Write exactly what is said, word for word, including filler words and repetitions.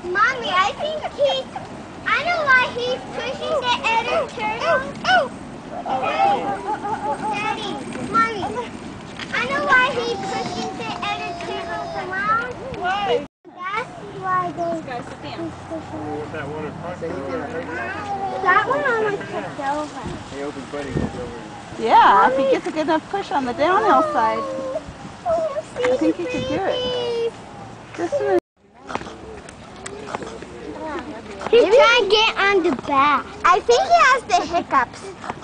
Mommy, I think he's, I know why he's pushing the other turtle. Daddy, Mommy, I know why he's pushing the other turtles around. Why? That's why they, Guys, sit down. he's pushing them. That one across the road. That one almost tipped over. Hey, open buddy goes over. Yeah, if he gets a good enough push on the downhill side, Oh, I think he could do it. Just a minute. He's trying to get on the back. I think he has the hiccups.